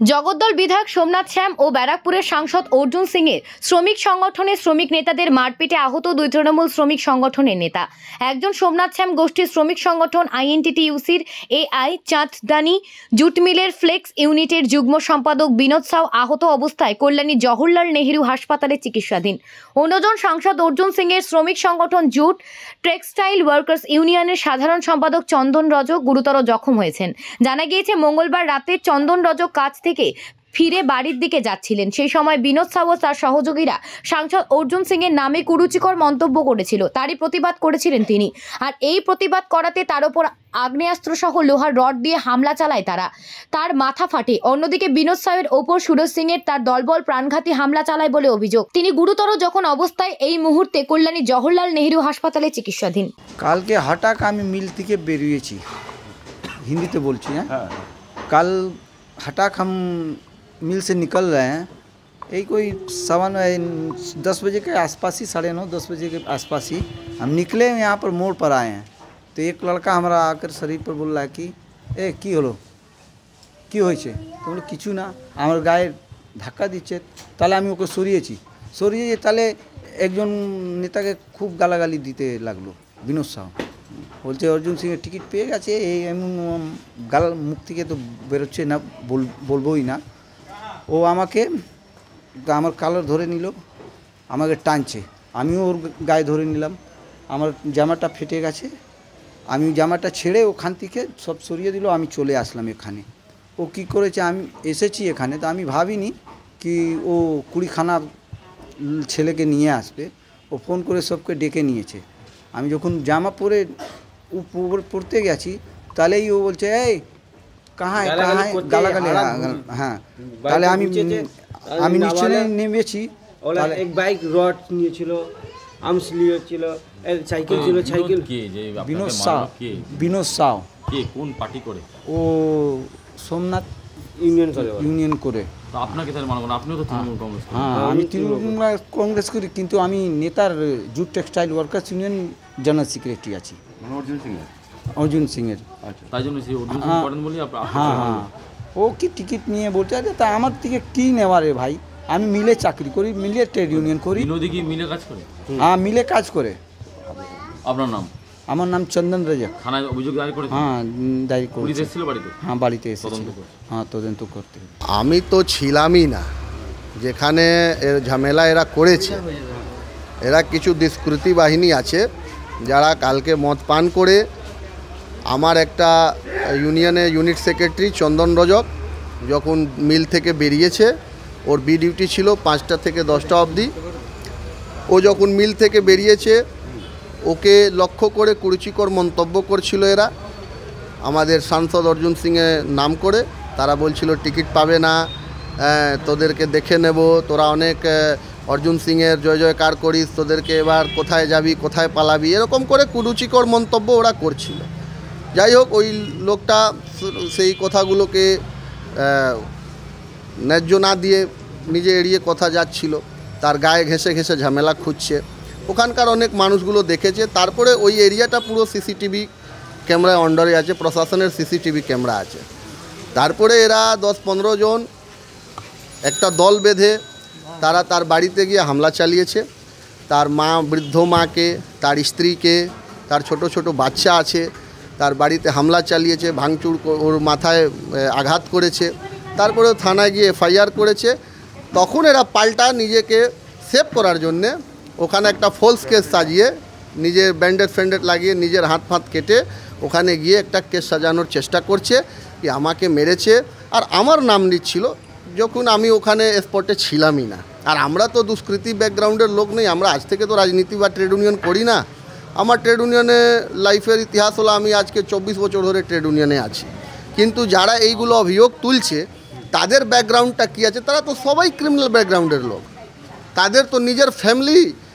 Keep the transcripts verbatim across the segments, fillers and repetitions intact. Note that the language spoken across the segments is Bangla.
জগদ্দল বিধায়ক সোমনাথ শ্যাম ও ব্যারাকপুরের সাংসদ অর্জুন সিং এর শ্রমিক সংগঠনের শ্রমিক নেতাদের মারপিটে আহত দুই তৃণমূল শ্রমিক সংগঠনের নেতা। একজন সোমনাথ শ্যাম গোষ্ঠীর শ্রমিক সংগঠন আইএনটিটিইউসির এআই চাঁদদানি জুট মিলের ফ্লেক্স ইউনিটের যুগ্ম সম্পাদক বিনোদ সাউ আহত অবস্থায় কল্যাণী জওহরলাল নেহেরু হাসপাতালে চিকিৎসাধীন। অন্যজন সাংসদ অর্জুন সিং এর শ্রমিক সংগঠন জুট টেক্সটাইল ওয়ার্কার্স ইউনিয়নের সাধারণ সম্পাদক চন্দন রজক গুরুতর জখম হয়েছেন। জানা গিয়েছে মঙ্গলবার রাতে চন্দন রজক কাজ থেকে ফিরে বাড়ির দিকে যাচ্ছিলেন। সেই সময় বিনোদ সাউ ও তার সহযোগীরা সাংসদ অর্জুন সিং এর নামে কুরুচিকর মন্তব্য করেছিল। তারই প্রতিবাদ করেছিলেন তিনি। আর এই প্রতিবাদ করাতে তার উপর আগ্নেয়াস্ত্র সহ লোহার রড দিয়ে হামলা চালায় তারা। তার মাথা ফাটে। অন্যদিকে বিনোদ সাউয়ের ওপর সুরজ সিং এর তার দলবল প্রাণঘাতী হামলা চালায় বলে অভিযোগ। তিনি গুরুতর যখন অবস্থায় এই মুহূর্তে কল্যাণী জওহরলাল নেহেরু হাসপাতালে চিকিৎসাধীন। কালকে হঠাৎ আমি মিল থেকে বেরিয়েছি, হিন্দিতে বলছি। হ্যাঁ, কাল हटाक हम मिल से निकल रहे हैं, यही कोई सवा दस बजे के आसपास ही, साढ़े नौ दस बजे के आसपास ही हम निकले, यहाँ पर मोड़ पर आए हैं। तो एक लड़का हमारा आकर शरीर पर बोल रहा है कि ए की हलो की होइछे, तो बोलो किछु ना, आमार गाये धक्का दिच्छे। ताहले आमी ओके सरिয়েছি सरिয়ে ताहले एकजन नेताके खूब गालागाली दिते लागलो। বিনোদ সাউ বলছে অর্জুন সিং এর টিকিট পেয়ে গেছে, এই এমন গাল মুখ থেকে তো বেরোচ্ছে না, বলবোই না। ও আমাকে আমার কালার ধরে নিল, আমাকে টানছে, আমিও ওর গায়ে ধরে নিলাম। আমার জামাটা ফেটে গেছে, আমি জামাটা ছেড়ে ওখান থেকে সব সরিয়ে দিল। আমি চলে আসলাম এখানে। ও কি করেছে, আমি এসেছি এখানে তো আমি ভাবিনি কি ও কুড়িখানা ছেলেকে নিয়ে আসবে। ও ফোন করে সবকে ডেকে নিয়েছে। আমি যখন জামা পরে পড়তে গেছি তাহলেই ও বলছে এই কাহায় কাহায় গালাগালি। হ্যাঁ, তাহলে আমি আমি নিচে নেমেছি। এক বাইক রড নিয়েছিল, আর্মস নিয়েছিল, সাইকেল ছিল। সাইকেল বিনোদ সাউ। বিনোদ সাউ কে কোন পার্টি করে? ও সোমনাথ ইউনিয়ন করে ইউনিয়ন করে আপনাকে তাহলে মানব না, আপনিও তো তৃণমূল কংগ্রেস। হ্যাঁ, আমি তৃণমূল কংগ্রেস করি, কিন্তু আমি নেতার jute textile workers union general secretary আছি। অর্জুন সিং এর অর্জুন সিং এর আচ্ছা, তাই জন্য সেই অর্জুন সিং করেন বলি আপনারা। হ্যাঁ হ্যাঁ, ও কি টিকিট নিয়ে বলছে আরে তা আমার থেকে কি নেওয়া রে ভাই, আমি মিলে চাকরি করি, মিলে ট্রেড ইউনিয়ন করি। বিনোদী কি মিলে কাজ করে? হ্যাঁ, মিলে কাজ করে। আপনার নাম? আমার নাম চন্দন রজক। থানায় অভিযোগ দায়ের করেছে? হ্যাঁ, দায়ের করেছে। পুলিশ এসেছিল বাড়িতে? হ্যাঁ, বাড়িতে এসেছিল। হ্যাঁ, তদন্ত করতে। আমি তো ছিলামই না যেখানে এর ঝামেলা এরা করেছে। এরা কিছু দুষ্কৃতী বাহিনী আছে যারা কালকে মদ পান করে আমার একটা ইউনিয়নে ইউনিট সেক্রেটারি চন্দন রজক যখন মিল থেকে বেরিয়েছে, ওর বি ডিউটি ছিল পাঁচটা থেকে দশটা অবধি। ও যখন মিল থেকে বেরিয়েছে ওকে লক্ষ্য করে কুরুচিকর মন্তব্য করছিল এরা, আমাদের সাংসদ অর্জুন সিংয়ের নাম করে। তারা বলছিল টিকিট পাবে না, তোদেরকে দেখে নেব, তোরা অনেক অর্জুন সিংয়ের জয় জয়কার করিস, তোদেরকে এবার কোথায় যাবি কোথায় পালাবি, এরকম করে কুরুচিকর মন্তব্য ওরা করছিল। যাই হোক, ওই লোকটা সেই কথাগুলোকে ন্যায্য না দিয়ে নিজে এড়িয়ে কথা যাচ্ছিল, তার গায়ে ঘেঁষে ঘেঁষে ঝামেলা খুঁজছে। ওখানকার অনেক মানুষগুলো দেখেছে। তারপরে ওই এরিয়াটা পুরো সিসিটিভি ক্যামেরায় অন্ডারে আছে, প্রশাসনের সিসিটিভি ক্যামেরা আছে। তারপরে এরা দশ পনেরো জন একটা দল বেঁধে তারা তার বাড়িতে গিয়ে হামলা চালিয়েছে। তার মা, বৃদ্ধ মাকে, তার স্ত্রীকে, তার ছোট ছোট বাচ্চা আছে, তার বাড়িতে হামলা চালিয়েছে, ভাঙচুর, ওর মাথায় আঘাত করেছে। তারপরে থানায় গিয়ে এফআইআর করেছে। তখন এরা পাল্টা নিজেকে সেভ করার জন্যে ওখানে একটা ফলস কেস সাজিয়ে, নিজের ব্যান্ডেড ফ্যান্ডেড লাগিয়ে নিজের হাত ফাত কেটে ওখানে গিয়ে একটা কেস সাজানোর চেষ্টা করছে কি আমাকে মেরেছে। আর আমার নাম নিচ্ছিল যখন আমি ওখানে স্পটে ছিলামই না। আর আমরা তো দুষ্কৃতি ব্যাকগ্রাউন্ডের লোক নেই, আমরা আজ থেকে তো রাজনীতি বা ট্রেড ইউনিয়ন করি না। আমার ট্রেড ইউনিয়নে লাইফের ইতিহাস হলো আমি আজকে চব্বিশ বছর ধরে ট্রেড ইউনিয়নে আছি। কিন্তু যারা এইগুলো অভিযোগ তুলছে তাদের ব্যাকগ্রাউন্ডটা কী আছে, তারা তো সবাই ক্রিমিনাল ব্যাকগ্রাউন্ডের লোক। তাদের তো নিজের ফ্যামিলি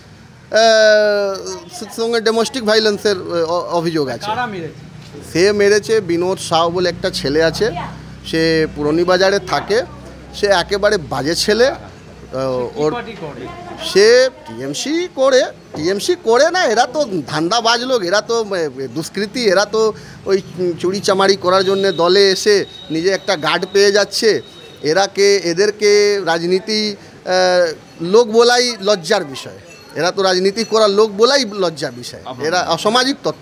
সঙ্গে ডোমেস্টিক ভাইলেন্সের অভিযোগ আছে। সে মেরেছে বিনোদ সাউ বলে একটা ছেলে আছে, সে পুরনি বাজারে থাকে, সে একেবারে বাজে ছেলে। ওর সে টিএমসি করে টিএমসি করে না, এরা তো ধান্দাবাজ লোক, এরা তো দুষ্কৃতী, এরা তো ওই চুরি চামারি করার জন্য দলে এসে নিজে একটা গার্ড পেয়ে যাচ্ছে, এরাকে এদেরকে রাজনীতি আহ, লোক বলাই লজ্জার বিষয়। এরা তো রাজনীতি করার লোক বলাই লজ্জার বিষয়, এরা অসামাজিক তত্ত্ব।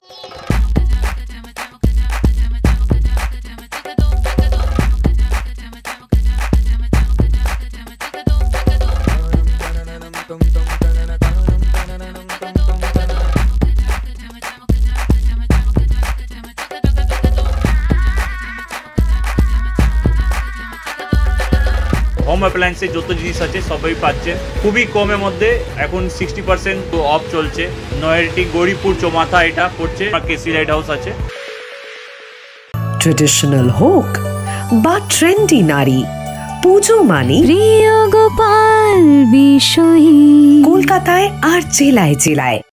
হোম অ্যাপ্লায়েন্সে যত জিনিস আছে সবই পাচ্ছেন খুবই কমের মধ্যে। এখন সিক্সটি পার্সেন্ট অফ চলছে। নয়ারটি গৌরীপুর চৌমাথা এটা পড়ছে, কেসি লাইট হাউস আছে। ট্রেডিশনাল হোক বা ট্রেন্ডি নারী, পুজো মানে প্রিয় গোপাল বিষয়ী কলকাতায় আর জেলায় জেলায়।